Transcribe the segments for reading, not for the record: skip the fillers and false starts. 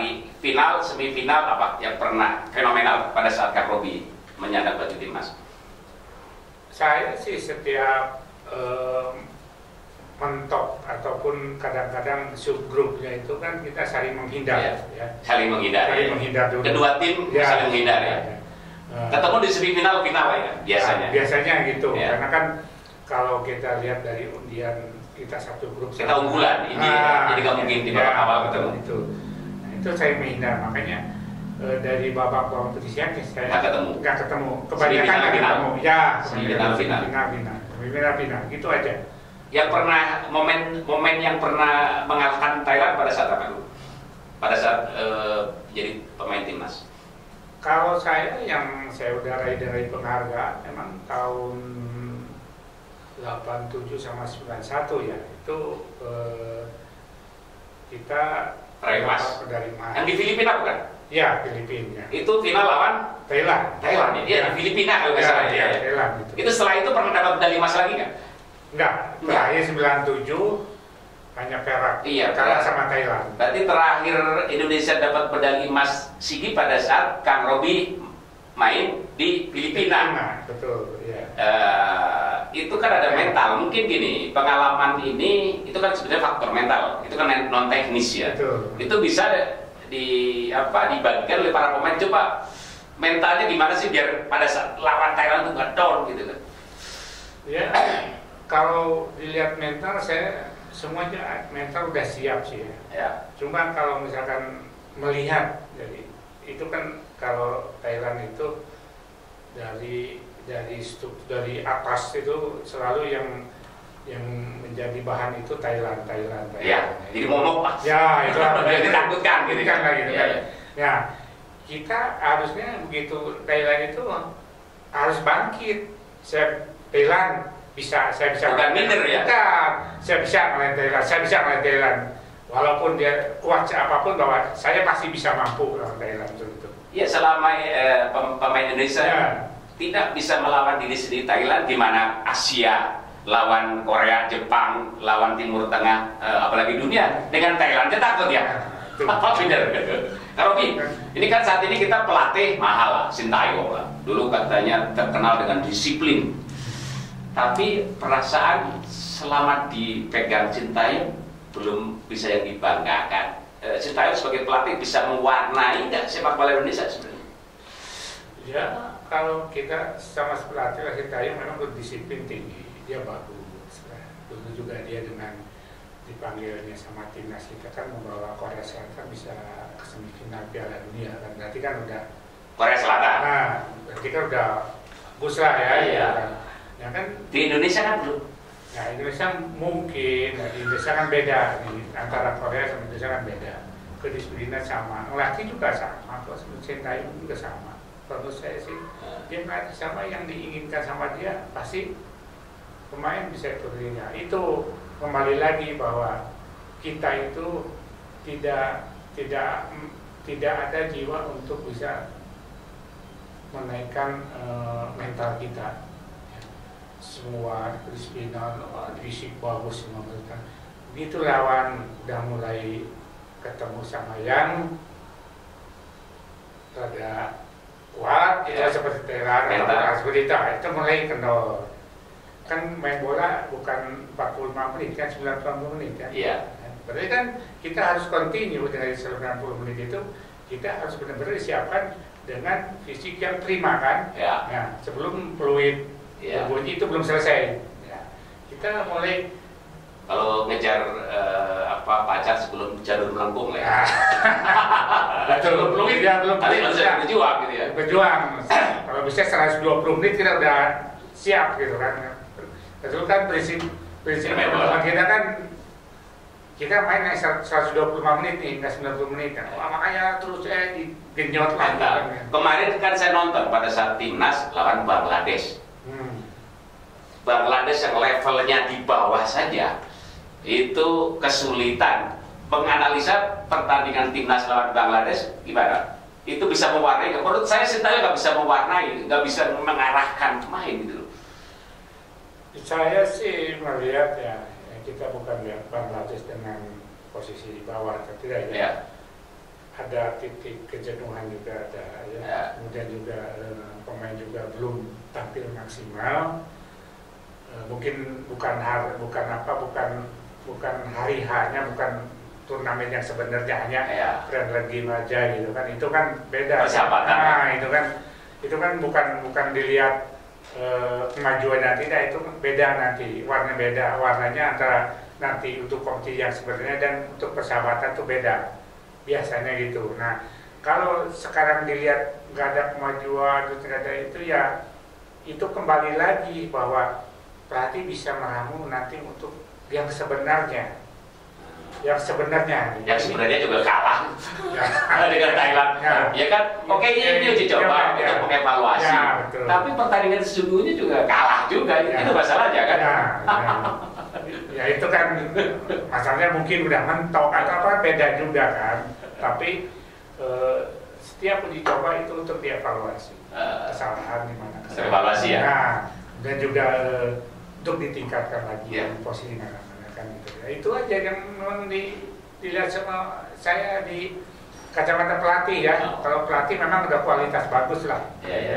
di final, semifinal apa yang pernah fenomenal pada saat Kang Robi menyandang baju timnas? Saya sih setiap mentok ataupun kadang-kadang subgrupnya itu kan kita saling menghindar, ya. Saling menghindar. Saling menghindar dulu. Kedua tim saling menghindar ya. Ketemu di semifinal final ya biasanya. Biasanya gitu, Ya. karena kan kalau kita lihat dari undian kita satu grup. Kita unggulan ini, jadi nggak mungkin di babak awal ketemu. Itu, nah, itu saya menghindar, makanya dari babak penyisian saya nggak ketemu. Kebanyakan nggak ketemu. Ya, semifinal final, gitu aja. Yang pernah momen yang pernah mengalahkan Thailand pada saat apa dulu? Pada saat jadi pemain timnas. Kalau saya yang saya udah raih penghargaan memang tahun 87 sama 91 ya, itu kita raih emas. Yang di Filipina bukan? Ya, Filipina. Itu final lawan Thailand ya, di Filipina kalau nggak salah ya. Thailand gitu. Itu setelah itu pernah dapat medali emas lagi nggak? Enggak, terakhir 97 hanya perak. Iya, kalah sama Thailand. Berarti terakhir Indonesia dapat medali emas SEA Games pada saat Kang Robi main di Filipina. Betul, ya. Itu kan ada mental. Mungkin gini, pengalaman ini itu kan sebenarnya faktor mental. Itu kan non teknis ya. Betul. Itu bisa dibagikan oleh para pemain. Coba mentalnya gimana sih biar pada saat lawan Thailand itu nggak down gitu kan? Ya, kalau dilihat mental saya semuanya mental udah siap sih ya. Ya. Cuma kalau misalkan melihat, jadi itu kan kalau Thailand itu dari atas itu selalu yang menjadi bahan itu Thailand. Ya, jadi momok lah. Ya, itu jadi ditakutkan gitu kan. Gitu kan. Ya, kita harusnya begitu Thailand itu harus bangkit. Thailand saya bisa bukan minder ya? Bukan, saya bisa ngelawan Thailand. Walaupun dia kuat apapun, bahwa saya pasti bisa mampu lawan Thailand itu. Ya, selama pemain Indonesia tidak bisa melawan diri sendiri Thailand, gimana Asia lawan Korea, Jepang, lawan Timur Tengah, apalagi dunia dengan Thailand, kita takut ya? Bener. Robi, ini kan saat ini kita pelatih mahal lah, Sintayong lah. Dulu katanya terkenal dengan disiplin. Tapi perasaan selama dipegang Sintayong belum bisa yang dibanggakan. Sintayong sebagai pelatih bisa mewarnai nggak sepak bola Indonesia sebenarnya? Ya, kalau kita sama pelatih Sintayong memang berdisiplin tinggi, dia bagus. Dulu juga dia dengan dipanggilnya sama timnas kita kan membawa Korea Selatan bisa ke semifinal Piala Dunia kan, berarti kan udah Korea Selatan. Nah, berarti kan udah bagus lah ya. Iya. Ya kan di Indonesia kan belum. Nah, Indonesia mungkin, di Indonesia kan beda, antara Korea sama Indonesia kan beda. Kedisiplinan sama, ngelatih juga sama, kalau Sintayong juga sama. Kalau saya sih, dia ngelatih sama yang diinginkan sama dia, pasti pemain bisa turunnya. Itu kembali lagi bahwa kita itu tidak ada jiwa untuk bisa menaikkan mental kita. Semua kedisiplinan, fisik bagus semua mereka. Begitu lawan udah mulai ketemu sama yang rada kuat, ya, seperti Thailand, seperti itu mulai kendor. Kan main bola bukan 45 menit kan, 90 menit kan. Iya. Berarti kan kita harus continue dengan 90 menit itu, kita harus benar-benar disiapkan dengan fisik yang prima kan. Ya. Nah, sebelum fluid bunyi itu belum selesai. Ya. Kita mulai kalau ngejar pacar sebelum jalur melengkung lah ya. Betul, belum tapi bisa berjuang gitu ya. Berjuang. Kalau bisa 120 menit kita udah siap gitu kan. Betul kan prinsip bola kita kan, kita main 125 menit nih, nggak 90 menit kan. Wah, makanya terus saya digenyot lah. Kemarin kan saya nonton pada saat timnas lawan Bangladesh. Bangladesh yang levelnya di bawah saja itu kesulitan. Penganalisa pertandingan timnas lawan Bangladesh gimana? Itu bisa mewarnai? Menurut saya Sintayong nggak bisa mewarnai, nggak bisa mengarahkan pemain gitu loh. Saya sih melihat ya, kita bukan lihat Bangladesh dengan posisi di bawah atau tidak ya. ada titik kejenuhan juga ada ya. Kemudian juga pemain juga belum tampil maksimal. Mungkin bukan hari H-nya, bukan turnamen yang sebenarnya hanya friendly game aja gitu kan. Itu kan beda. Persahabatan. Nah, itu kan bukan dilihat kemajuannya, tidak, itu beda nanti. Warnanya antara nanti untuk kompetisi yang sebenarnya dan untuk persahabatan itu beda. Biasanya gitu. Nah, kalau sekarang dilihat nggak ada kemajuan, tidak ada itu ya, itu kembali lagi bahwa pelatih bisa meramu nanti untuk yang sebenarnya. Yang sebenarnya juga kalah dengan Thailand. Ya kan? Oke, ini uji coba untuk mengevaluasi. Tapi pertandingan sesungguhnya juga kalah juga. Itu masalahnya kan? Ya itu kan masalahnya mungkin udah mentok atau apa, beda juga kan. Tapi setiap uji coba itu untuk dievaluasi kesalahan di mana. Evaluasi ya. Nah, dan juga untuk ditingkatkan lagi posisi mana kan gitu. Ya, itu aja yang memang dilihat sama saya di kacamata pelatih ya. Kalau pelatih memang udah kualitas bagus lah.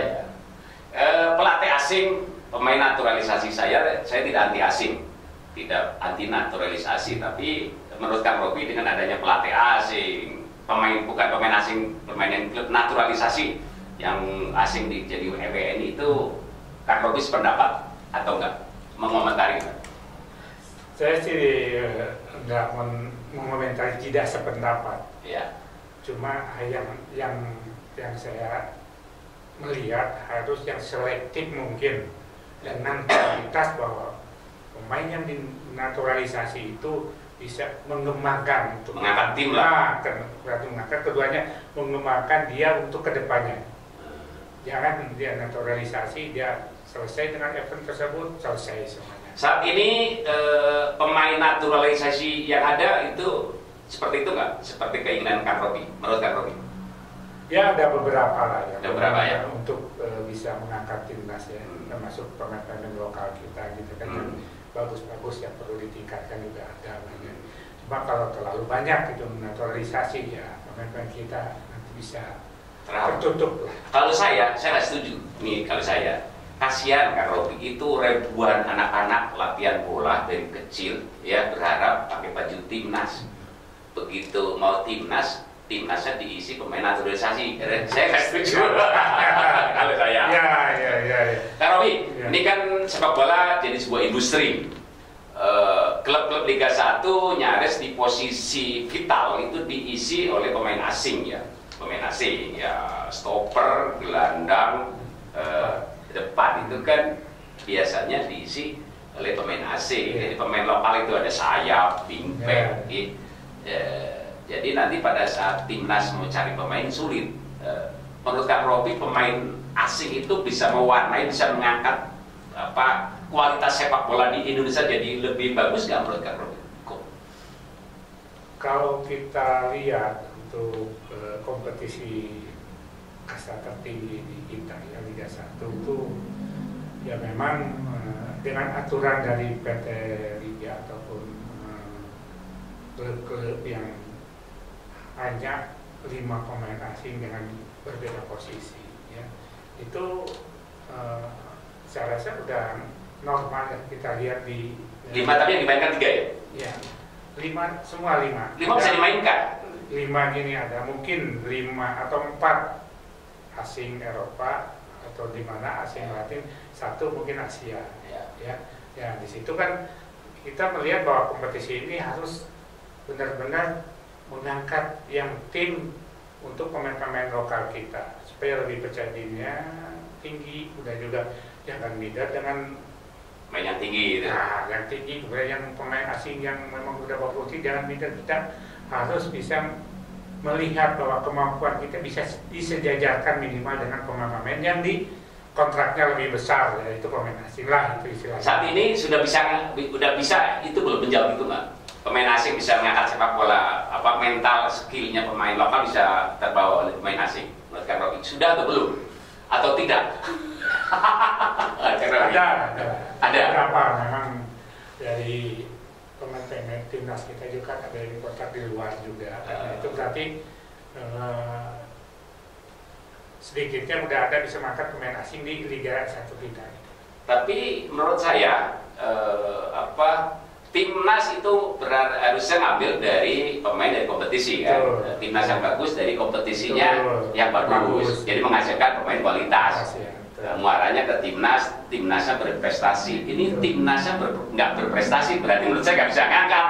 Pelatih asing, pemain naturalisasi saya tidak anti asing, tidak anti naturalisasi, tapi menurut Kang Robi dengan adanya pelatih asing, bukan pemain asing, pemain yang klub naturalisasi yang asing jadi WNI itu, Kang Robi sependapat atau enggak mengomentari? Saya sih enggak mengomentari, tidak sependapat. Ya. Cuma yang saya melihat harus yang selektif mungkin, dengan kualitas bahwa pemain yang dinaturalisasi itu bisa mengembangkan untuk mengangkat tim lah. Mengangkat keduanya, mengembangkan dia untuk kedepannya. Jangan dia naturalisasi, dia selesai dengan event tersebut, selesai semuanya. Saat ini pemain naturalisasi yang ada itu seperti itu nggak? Seperti keinginan Kang Robi, menurut Kang Robi? Ya ada beberapa lah ya. Ada beberapa ya. Untuk bisa mengangkat timnas ya, termasuk pemain-pemain lokal kita gitu kan, yang bagus-bagus yang perlu ditingkatkan juga ada banyak. Cuma kalau terlalu banyak itu naturalisasi ya, pemain-pemain kita nanti bisa tertutup lah. Kalau saya nggak setuju. Nih kalau saya, kasihan Kang Robi, itu ribuan anak-anak latihan bola dari kecil ya, berharap pakai baju timnas. Begitu mau timnasnya diisi pemain naturalisasi. Saya nggak setuju. Kalau saya. Ya. Kang Robi, ini kan sepak bola jadi sebuah industri. Klub-klub Liga 1 nyaris di posisi vital itu diisi oleh pemain asing ya. Pemain asing ya, stopper, gelandang, depan itu kan biasanya diisi oleh pemain asing. Jadi pemain lokal itu ada sayap, wingback. Jadi nanti pada saat timnas mau cari pemain sulit. Menurut Kang Robi, pemain asing itu bisa mewarnai, bisa mengangkat kualitas sepak bola di Indonesia jadi lebih bagus nggak menurut Kang Robi? Kalau kita lihat untuk kompetisi kasta tertinggi di kita ya, Liga 1 itu ya memang dengan aturan dari PT Liga ataupun klub-klub yang hanya 5 pemain asing dengan berbeda posisi ya, itu saya rasa udah normal ya. Kita lihat di 5 tapi yang dimainkan 3 ya? Ya, 5, semua 5. 5 bisa dimainkan? 5 gini ada, mungkin 5 atau 4 asing Eropa atau di mana asing Latin, 1 mungkin Asia. Ya di situ kan kita melihat bahwa kompetisi ini harus benar-benar mengangkat yang tim untuk pemain-pemain lokal kita supaya lebih percaya dirinya tinggi, udah juga jangan minder dengan main yang tinggi gitu. Nah, yang tinggi, kemudian yang pemain asing yang memang udah berfungsi, jangan minder. Kita harus bisa melihat bahwa kemampuan kita bisa disejajarkan minimal dengan pemain-pemain yang di kontraknya lebih besar, yaitu pemain asing lah, itu istilahnya. Saat ini sudah bisa itu belum menjawab itu nggak? Pemain asing bisa mengangkat sepak bola, mental skillnya pemain lokal bisa terbawa oleh pemain asing. Menurut Kang Robi, sudah atau belum? Atau tidak? Ada. Berapa memang dari pemain timnas kita juga ada yang kontrak di luar juga. Itu berarti sedikitnya udah ada bisa mengangkat pemain asing di Liga 1 kita. Tapi menurut saya timnas itu harusnya ngambil dari pemain dari kompetisi kan. Timnas yang bagus dari kompetisinya yang bagus. Jadi menghasilkan pemain kualitas. Muaranya ke timnasnya berprestasi. Ini timnasnya nggak berprestasi, berarti menurut saya nggak bisa ngangkat.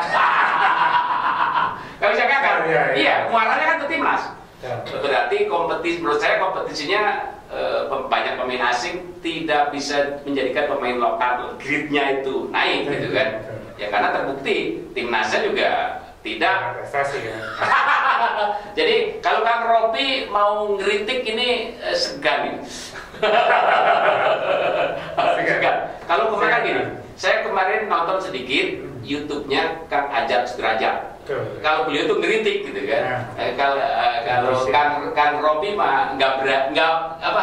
Nggak bisa ngangkat. Iya, muaranya kan ke timnas. Berarti menurut saya kompetisinya banyak pemain asing tidak bisa menjadikan pemain lokal grade-nya itu naik gitu kan. Ya karena terbukti timnasnya juga tidak prestasi ya. Jadi kalau Kang Robi mau ngeritik ini segan nih. Kalau kemarin gini, saya kemarin nonton sedikit YouTube-nya Kang Ajat Sudrajat. Kalau beliau itu ngeritik gitu kan. Kalau Kang Robi mah nggak apa?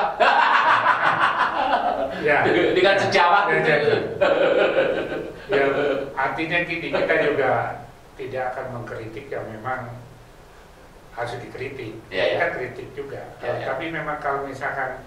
Ya. Dengan sejawat gitu. Ya, artinya kita juga tidak akan mengkritik yang memang harus dikritik. Kita kritik juga. Tapi memang kalau misalkan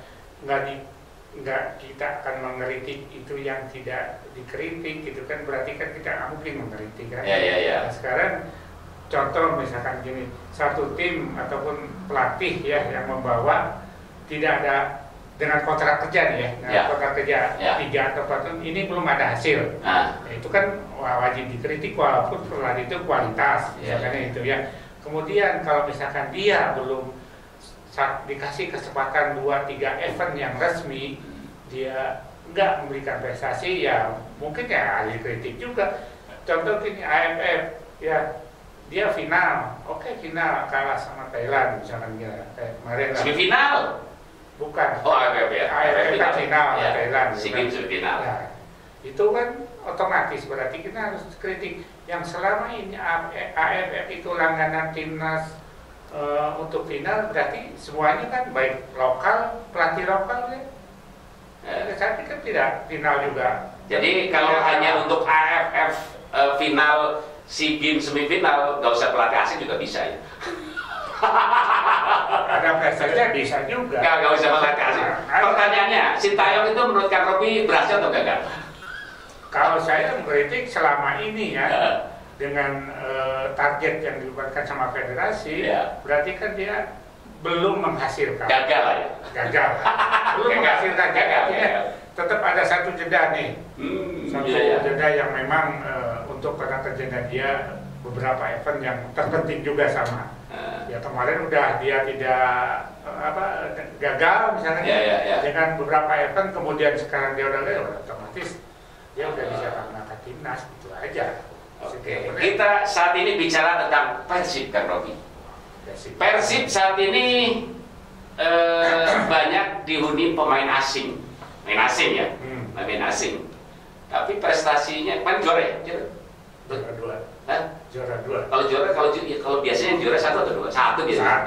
kita akan mengkritik itu yang tidak dikritik gitu kan, berarti kan kita nggak mungkin mengkritik kan. Nah, sekarang contoh misalkan gini, satu tim ataupun pelatih ya yang membawa tidak ada dengan kontrak kerja nih kontrak kerja 3 atau 4 tahun ini belum ada hasil. Nah, itu kan wajib dikritik walaupun pelatih itu kualitas misalkan itu ya. Kemudian kalau misalkan dia belum dikasih kesempatan 2-3 event yang resmi, dia nggak memberikan prestasi, ya mungkin ya ahli kritik juga. Contoh ini AFF ya, dia final, final kalah sama Thailand misalkan kayak kemarin lah. Semifinal? Bukan. Oh AFF ya. AFF kan final sama Thailand. Semifinal. Nah, itu kan otomatis berarti kita harus kritik. Yang selama ini AFF itu langganan timnas untuk final, berarti semuanya kan baik lokal, pelatih lokal ya. Tapi kan tidak final juga. Jadi kalau hanya untuk AFF final, SEA Games semifinal, nggak usah pelatih asing juga bisa ya. Ada prestasinya bisa juga. Nggak usah pelatih asing. Pertanyaannya, Sintayong itu menurut Kang Robi berhasil atau gagal? Kalau saya mengkritik selama ini ya, dengan target yang dibuatkan sama federasi, berarti kan dia belum menghasilkan. Gagal lah ya. Gagal. Belum menghasilkan. Gagal. Tetap ada satu jeda nih. Jeda yang memang untuk karena kerjanya dia beberapa event yang terpenting juga sama. Ya kemarin udah dia tidak gagal misalnya dengan beberapa event, kemudian sekarang dia udah otomatis dia udah bisa mengangkat timnas, itu aja. Oke, kita saat ini bicara tentang Persib, Kang Robi. Persib saat ini banyak dihuni pemain asing, pemain asing. Tapi prestasinya kan juara ya? Juara 2. Juara 2. Kalau biasanya yang juara 1 atau 2? 1 biasanya.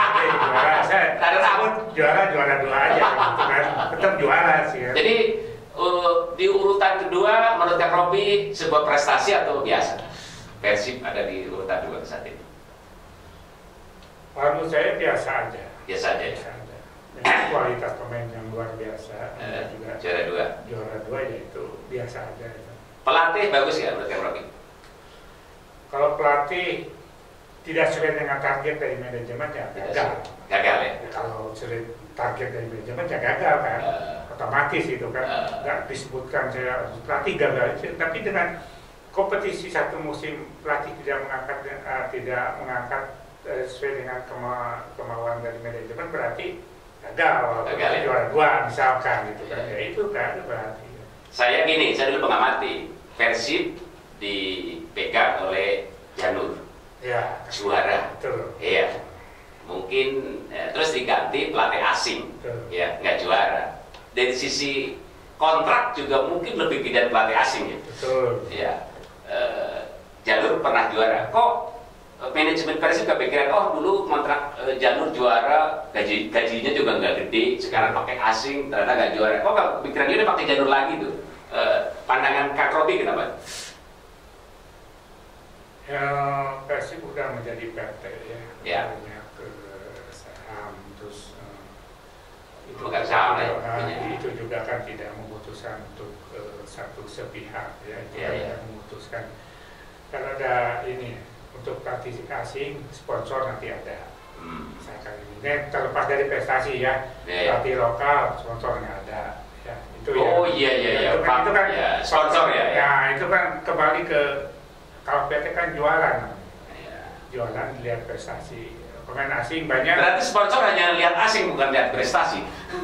Juara 2 aja, gitu kan. Tetap juara sih. Ya. Jadi di urutan kedua menurut Kang Robi sebuah prestasi atau biasa? Persib ada di urutan 2 saat ini. Menurut saya biasa aja. Biasa aja. Dengan kualitas pemain yang luar biasa. Juga juara 2 yaitu biasa aja. Pelatih bagus ya menurut Kang Robi? Kalau pelatih tidak sesuai dengan target dari manajemen ya gagal. Gagal ya. Kalau sesuai target dari manajemen ya gagal kan. Otomatis itu kan nggak disebutkan saya pelatih gagal, tapi dengan kompetisi satu musim pelatih tidak mengangkat sesuai dengan kemauan dari manajemen, berarti gagal. Gagal juara 2 misalkan gitu kan. Ya itu kan berarti. Saya dulu mengamati Persib dipegang oleh Janur. Ya, juara. Betul. Iya. Mungkin terus diganti pelatih asing. Betul. Ya, nggak juara. Dari sisi kontrak juga mungkin lebih gede pelatih asing ya. Betul. Ya, Janur pernah juara. Kok manajemen Persib kepikiran, dulu kontrak Janur juara, gajinya juga nggak gede, sekarang pakai asing ternyata nggak juara. Kok kepikiran dia pakai Janur lagi tuh? Pandangan Kang Robi kenapa? Ya, Persib udah menjadi PT ya. Banyak paham lah itu juga kan tidak memutuskan untuk satu sepihak ya, itu tidak memutuskan. Kalau ada ini untuk pelatih asing, sponsor nanti ada. Misalkan ini terlepas dari prestasi ya, pelatih lokal sponsor nggak ada. Ya, itu itu kan sponsor ya. Ya itu kan kembali ke kalau PT kan jualan, jualan lihat prestasi. Pemain asing banyak. Berarti sponsor hanya lihat asing bukan lihat prestasi.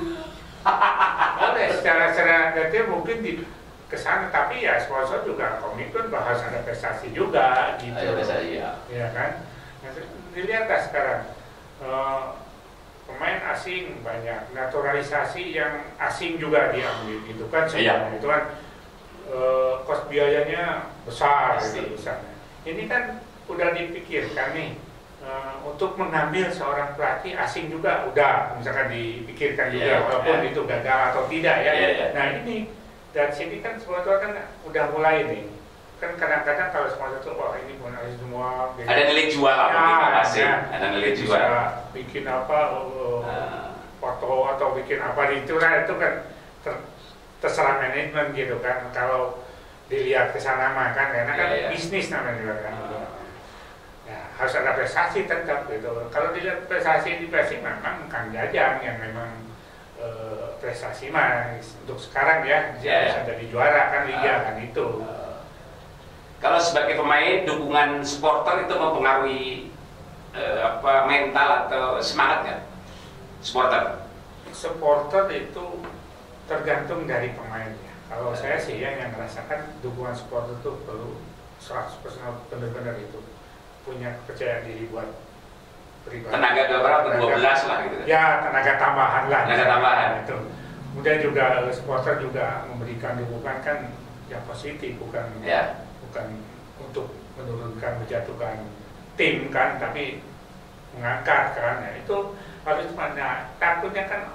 Secara detail mungkin di kesana, tapi ya sponsor juga komitmen bahas ada prestasi juga gitu. Ya kan. Nah, dilihatlah sekarang pemain asing banyak, naturalisasi yang asing juga diambil gitu kan. Itu kan kos biayanya besar gitu misalnya. Ini kan udah dipikirkan nih. Untuk mengambil seorang pelatih asing juga udah misalkan dipikirkan juga walaupun itu gagal atau tidak ya. Nah ini dari sini kan sponsor kan udah mulai nih. Kan kadang-kadang kalau sponsor tuh ini punya semua ada nilai jual ada nilai jual. Bikin apa foto atau bikin apa itu kan terserah manajemen gitu kan. Kalau dilihat ke sana mah kan karena kan bisnis namanya juga kan. Ya, harus ada prestasi tetap gitu. Kalau dilihat prestasi di Persib memang Kang Jajang yang memang prestasi mah untuk sekarang ya dia bisa jadi juara kan liga kan itu. Kalau sebagai pemain dukungan supporter itu mempengaruhi mental atau semangatnya supporter? Supporter itu tergantung dari pemainnya. Kalau saya sih yang merasakan dukungan supporter itu perlu 100% benar-benar itu punya kepercayaan diri buat pribadi. Tenaga berapa? 12 lah gitu. Ya, tenaga tambahan lah. Tenaga tambahan. Itu. Kemudian juga supporter juga memberikan dukungan kan yang positif, bukan untuk menurunkan, menjatuhkan tim kan, tapi mengangkat kan. Ya, itu harus mana? Takutnya kan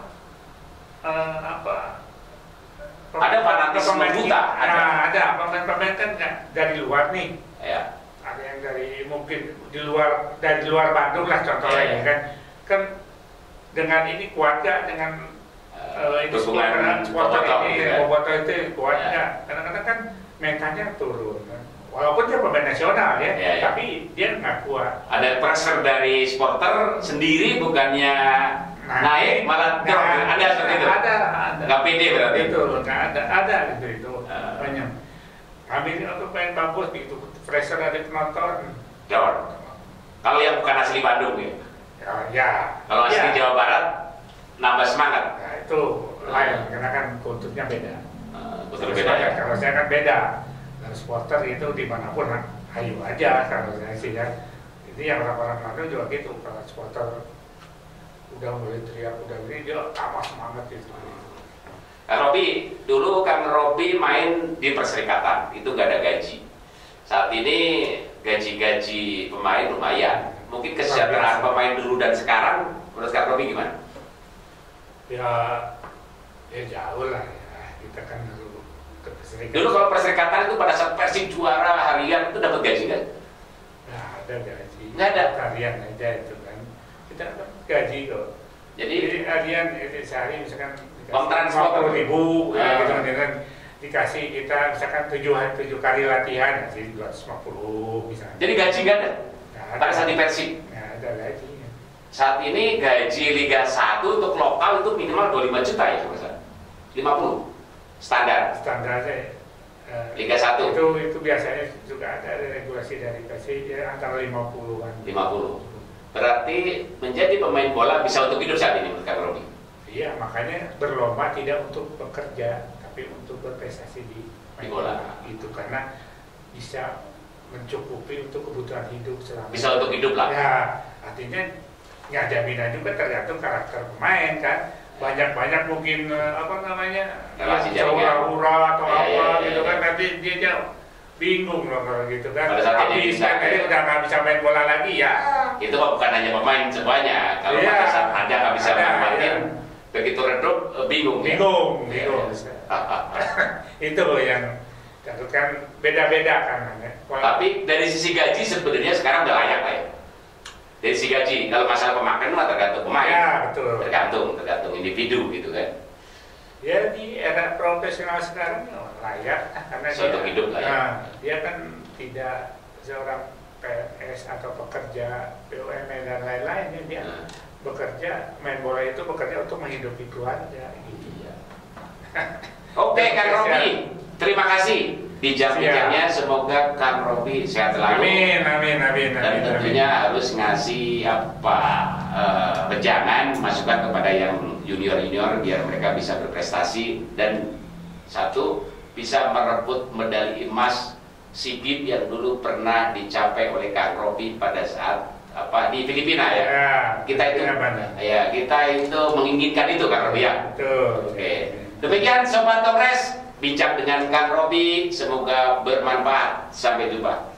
ada fanatisme buta. Ada pemain-pemain kan dari luar nih. Ya. Ada yang dari mungkin dari luar Bandung lah contohnya ini kan dengan ini kuat gak dengan ini supporter ini bobotoh itu kuat gak? Kadang-kadang kan mentalnya turun kan? Walaupun dia pemain nasional tapi dia nggak kuat. Ada pressure dari supporter sendiri bukannya naik malah drop. Ada seperti itu. Ada. Nggak pede berarti itu nggak ada itu banyak. Kami ini untuk main bagus gitu. Pressure dari penonton. Kalau yang bukan asli Bandung ya. Kalau asli Jawa Barat nambah semangat. Nah, itu lain karena kan kulturnya beda. Kultur beda ya. Kalau saya kan beda. Dan supporter itu dimanapun ayo aja kalau saya sih ya. Ini yang orang-orang Bandung juga gitu. Kalau supporter udah mulai teriak udah ini dia tambah semangat gitu. Robi, dulu kan Robi main di Perserikatan, itu nggak ada gaji. Saat ini gaji-gaji pemain lumayan. Mungkin kesejahteraan pemain dulu dan sekarang, menurut Kak Robi gimana? Ya jauh lah ya. Kita kan dulu ke Perserikatan. Dulu kalau Perserikatan itu pada saat Persib juara harian itu dapat gaji kan? Nah, ada gaji. Nggak ada. Harian aja itu kan. Kita dapat gaji kok. Jadi harian sehari misalkan Om transport 50.000 gitu kan dikasih kita misalkan 7 kali latihan jadi 250 misalnya. Jadi gaji nggak ada? Pada saat di Persib? Nggak ada gaji. Saat ini gaji Liga 1 untuk lokal itu minimal 25 juta ya Mas? 50 standar standarnya Liga 1 itu biasanya juga ada regulasi dari Persib ya, antara 50-an. 50. Berarti menjadi pemain bola bisa untuk hidup saat ini menurut Kak Robi? Iya, makanya berlomba tidak untuk bekerja, tapi untuk berprestasi di bola. Itu karena bisa mencukupi untuk kebutuhan hidup selama. Bisa untuk hidup lah. Ya, artinya nggak jaminan juga tergantung karakter pemain kan. Banyak mungkin hura-hura atau gitu kan nanti dia bingung loh kalau gitu kan. Habis kan jadi udah nggak bisa main bola lagi ya. Itu bukan hanya pemain semuanya. Kalau pada saat ada nggak bisa main. Begitu redup bingung. Itu yang kan beda-beda kan. Tapi dari sisi gaji sebenarnya sekarang udah layak lah ya. Dari sisi gaji kalau masalah pemakaian mah tergantung pemain. Ya betul. Tergantung individu gitu kan. Ya di era profesional sekarang layak karena Suatu hidup layak. Nah, dia kan tidak seorang PNS atau pekerja BUMN dan lain-lain, dia bekerja, main bola itu bekerja untuk menghidupi keluarga gitu. Oke, Kang Robi, terima kasih bijak-bijaknya. Semoga Kang Robi sehat selalu. Amin. Dan tentunya harus ngasih wejangan, masukan kepada yang junior biar mereka bisa berprestasi dan satu bisa merebut medali emas SEA Games yang dulu pernah dicapai oleh Kang Robi pada saat di Filipina ya. Kita itu menginginkan itu Kang Robi ya. Betul. Oke. Demikian Sobat Kongres, bincang dengan Kang Robi, semoga bermanfaat. Sampai jumpa.